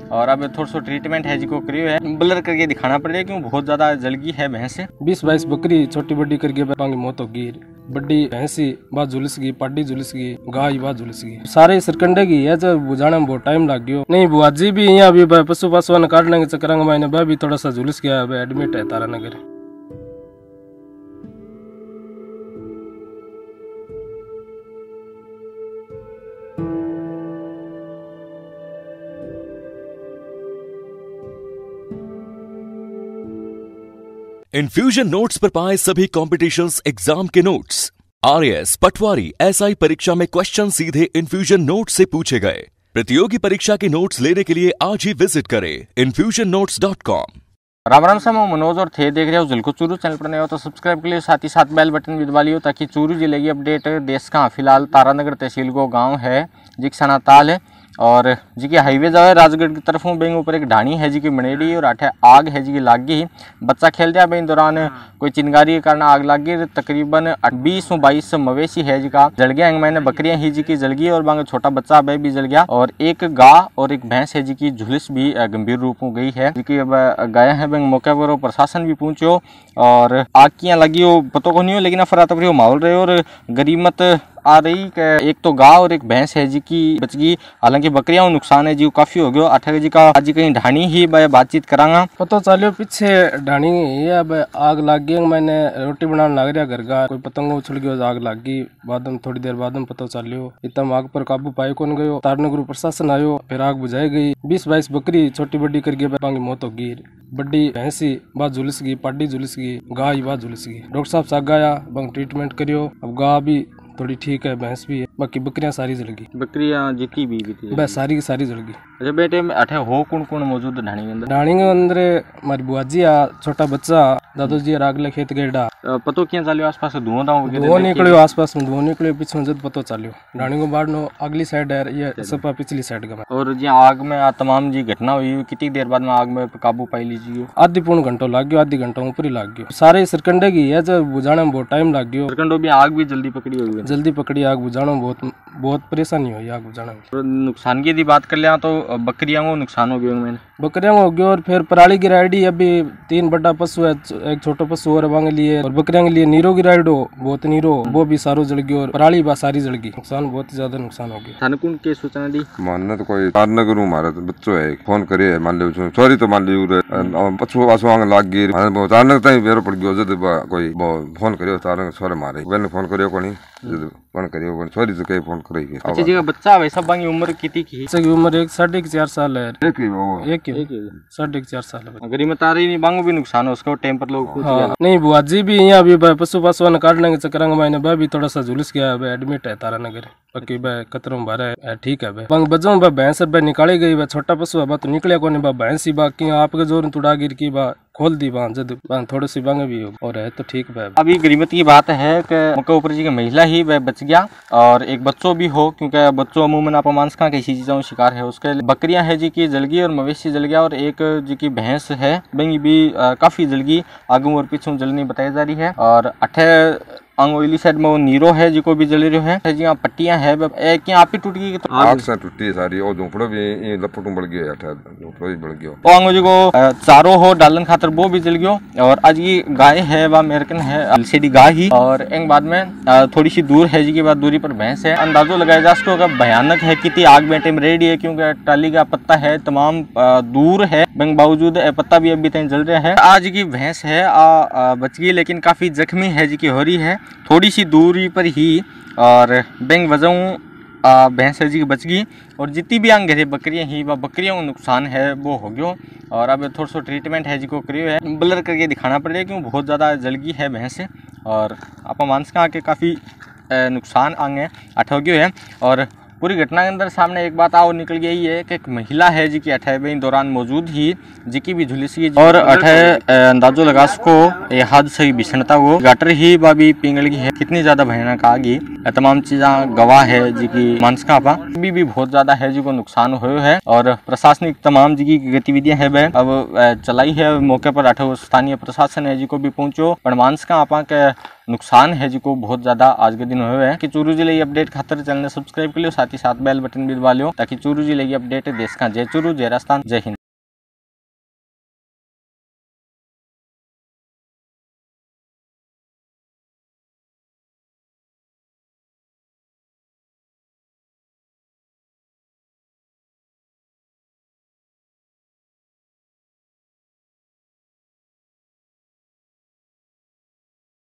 और अब थोड़ा सा ट्रीटमेंट है जी को करियो है, ब्लर करके दिखाना पड़ेगा क्यों बहुत ज्यादा जलगी है भैंस। 20-22 बकरी छोटी बड़ी करके पांगी मौत होगी। बड़ी भैंसी बात झुलस गई, पाडी झुलस गई, गाय बात झुलस गई, सारे सरकंडे की है। जब बुझाने में बहुत टाइम लग गयो। नहीं बुआजी भी यहाँ भी पशु पासवान काटने के चक्कर में भी थोड़ा सा झुलस गया, एडमिट है तारा नगर। इन्फ्यूजन नोट्स पर पाए सभी कॉम्पिटिशन्स एग्जाम के नोट्स। आरएएस, पटवारी, एसआई परीक्षा में क्वेश्चन सीधे इन्फ्यूजन नोट्स से पूछे गए। प्रतियोगी परीक्षा के नोट्स लेने के लिए आज ही विजिट करें infusionnotes.com। राम राम से मैं मनोज और थे देख रहे हो जिनको चूरू चैनल पर नए हो तो सब्सक्राइब के लिए साथ ही साथ बेल बटन भी दबा लियो ताकि चूरू जिले की अपडेट देश का फिलहाल तारानगर तहसील को गांव है जिक्साना ताल है और जी की हाईवे जाए राजगढ़ की तरफ बेंग ऊपर एक ढाणी है जी की बनेड़ी और आठे आग है जी की लाग गई। बच्चा खेल दिया बेंग दौरान कोई चिंगारी के कारण आग लाग गई। तकरीबन 20-22 मवेशी है जी का जल गया। मैंने बकरियां ही जी की जल गई और बांग छोटा बच्चा भी जल गया और एक गाय और एक भैंस है जी की झुलस भी गंभीर रूप में गई है जी की। अब गाया है बेंग मौके पर प्रशासन भी पहुंचो और आग की लगी हो पतो को नहीं हो लेकिन अफरा तफरी माहौल रहे और गरीमत आ रही कि एक तो गाय और एक भैंस है जी की बच गई। हालांकि बकरियां को नुकसान है जी काफी हो गया। 8 जी का आज कहीं ढाणी ही बातचीत करांगा। पतो चलियो पीछे ढाणी है। अब आग लग गई। मैंने रोटी बनाने लग रहा घर का कोई पतंग उछल गयो आग लग गई। बाद में थोड़ी देर बाद में पतो चलियो इतना आग पर काबू पाए कौन गयो। तारनगर प्रशासन आयो फिर आग बुझाई गई। 20-22 बकरी छोटी बड़ी करके पांगी मौत होगी। बड़ी भैंसी बात झुलस गई, पाडी झुलस गई, गाय बात झुलस गई। डॉक्टर साहब साग आया बंग ट्रीटमेंट करियो। अब गाय भी थोड़ी ठीक है, भैंस भी है, बाकी बकरियां सारी जल गई। बकरियां जितनी भी बस सारी की सारी जल गई। अच्छा बेटे अठे हो कौन कौन मौजूद ढाणी के अंदर? ढाणी के अंदर हमारी बुआजी आ, छोटा बच्चा, दादू जी रागले खेत गेड़ा। पतो क्या चलियो आसपास धुआं धुआं निकलियो, आसपास में धुआं निकलियो, पीछे जब पतो चलियो ढाणी को बाढ़ नो अगली साइड है ये सपा पिछली साइड का। और जी आग में तमाम जी घटना हुई कितनी देर बाद में आग में काबू पाई लीजिए? आधी पौन घंटो लग गयो, आधी घंटा ऊपर ही लग गयो। सारे सरकंडे की है जब बुझाने में बहुत टाइम लग गयो। सरकंडो भी आग भी जल्दी पकड़ी हुई है, जल्दी पकड़ी आग बुझाना बहुत परेशानी हुई आग बुझाने में। नुकसान की बात कर लिया तो बकरियां को नुकसान हो गया। मैंने बकरियां को हो गया और फिर पराली गिराइडी। अभी 3 बड़ा पशु है, एक छोटा पशु और वांग लिए और बकरियां के लिए नीरो गिराइडो बहुत नीरो वो भी सारो जल गयो और पराली बा सारी जल गई। नुकसान बहुत ज्यादा नुकसान हो गया। थाने कौन के सूचना दी? मानने तो कोई तारनगर हमारा तो बच्चों है फोन करे मान लो सॉरी तो मान लो पशु पासु वांग लाग गई तारनगर ताई बेरो पड़ गयो। जद कोई फोन करियो तारनगर सोरे मारे मैंने फोन करियो कोनी फोन करियो कोनी सॉरी तो कई फोन करेगी। अच्छा जी का बच्चा वैसा बांगी उम्र कितनी की? बच्चे की उम्र 4.5 साल है। एक ही वो एक 4.5 साल है। गरीब तारी नहीं बांगो भी नुकसान हो उसका टाइम पर लोग हाँ। नहीं बुआजी भी यहाँ भी पशु पासवान काटने के चक्कर में भी थोड़ा सा झुलस गया, एडमिट है तारा नगर। बाकी कतरों भरा है ठीक है। बजो भैंस निकाली गई। छोटा पशु है तो निकलिया को नहीं भैंस ही बाकी आपके जोर तुड़ा गिर की खोल दी जद थोड़ी सी बांगे भी और है तो ठीक है। अभी गरीबत की बात है कि ऊपर जी की महिला ही वह बच गया और एक बच्चों भी हो क्योंकि बच्चों अमूमन आप मांस का कैसी चीजों शिकार है उसके। बकरियां है जी की जल गई और मवेशी जल गया और एक जी की भैंस है बंगी भी काफी जल गई। आगे और पीछे जलनी बताई जा रही है और 8 अंगोली साइड में वो नीरो है जी को भी जल रही है जी। पट्टियां है एक आप ही टूट गई तो आग से टूटी सारी और झोपड़ो भी लपटू बढ़ गयो। झोपड़ो भी बढ़ गयो। वो अंगो जी को चारो हो डालन खातर वो भी जल गयो। और आज ये गाय है वह अमेरिकन है एलसीडी गाय ही और एक बाद में थोड़ी सी दूर है जी की बात दूरी पर भैंस है। अंदाजो लगाया जा सको अगर भयानक है कितनी आग बेटे में रेडी है क्योंकि टाली का पत्ता है तमाम दूर है बावजूद पत्ता भी अभी तक जल रहा है। आज की भैंस है बच गई लेकिन काफी जख्मी है जी की हो रही है थोड़ी सी दूरी पर ही और बेंग वजह भैंस जी की बच गई और जितनी भी आंग घरे बकरियां ही व बकरियों को नुकसान है वो हो गयो। और अब थोड़ा सा ट्रीटमेंट है जी को करियो है, ब्लर करके दिखाना पड़ेगा क्यों बहुत ज़्यादा जलगी है भैंस और आप मानस का के काफ़ी नुकसान आंग है हो गयो है। और पूरी घटना के अंदर सामने एक बात और निकल गई है कि एक महिला है जी की 28 दौरान मौजूद ही जी की भी झुलसी और अंदाजो लगा सको ये हादसा ही भीषणता वो गाटर ही बाबी पिंगल की है कितनी ज्यादा भयानक आगी तमाम चीजें गवाह है जी की मानसका पा भी बहुत ज्यादा है जी को नुकसान हुए है। और प्रशासनिक तमाम जी की गतिविधियां है वह अब चलाई है मौके पर 8 स्थानीय प्रशासन है जी को भी पहुंचो पर मानसका आपा के नुकसान है जी को बहुत ज्यादा आज के दिन हुए हैं कि चूरू जिले की अपडेट खातर चैनल सब्सक्राइब कर लियो, साथ ही साथ बेल बटन भी दबा लियो ताकि चूरू जिले की अपडेट देश का जय चूरू जय राजस्थान जय हिंद।